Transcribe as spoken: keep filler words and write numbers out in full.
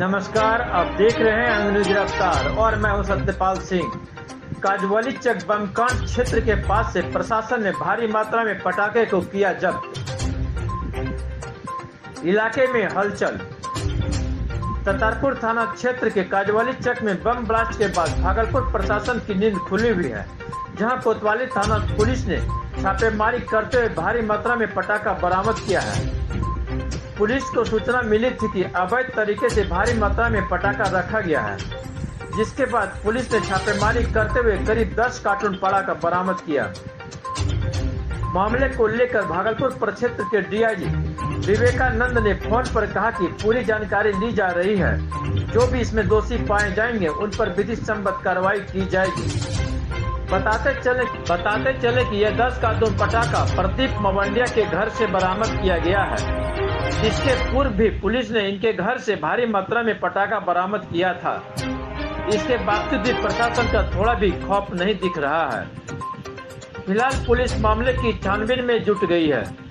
नमस्कार, आप देख रहे हैं अंग न्यूज गिरफ्तार और मैं हूं सत्यपाल सिंह। काजवाली चक बमकांड क्षेत्र के पास से प्रशासन ने भारी मात्रा में पटाखे को किया जब्त। इलाके में हलचल। ततारपुर थाना क्षेत्र के काजवाली चक में बम ब्लास्ट के बाद भागलपुर प्रशासन की नींद खुली हुई है, जहां कोतवाली थाना पुलिस ने छापेमारी करते हुए भारी मात्रा में पटाखा बरामद किया है। पुलिस को सूचना मिली थी कि अवैध तरीके से भारी मात्रा में पटाखा रखा गया है, जिसके बाद पुलिस ने छापेमारी करते हुए करीब दस कार्टून पटाखा बरामद किया। मामले को लेकर भागलपुर प्रक्षेत्र के डीआईजी विवेकानंद ने फोन पर कहा कि पूरी जानकारी ली जा रही है, जो भी इसमें दोषी पाए जाएंगे उन पर विधि सम्मत कार्रवाई की जाएगी। बताते चले बताते चले कि यह दस कार्टून पटाखा प्रदीप मवंडिया के घर से बरामद किया गया है। इसके पूर्व भी पुलिस ने इनके घर से भारी मात्रा में पटाखा बरामद किया था। इसके बावजूद भी प्रशासन का थोड़ा भी खौफ नहीं दिख रहा है। फिलहाल पुलिस मामले की छानबीन में जुट गई है।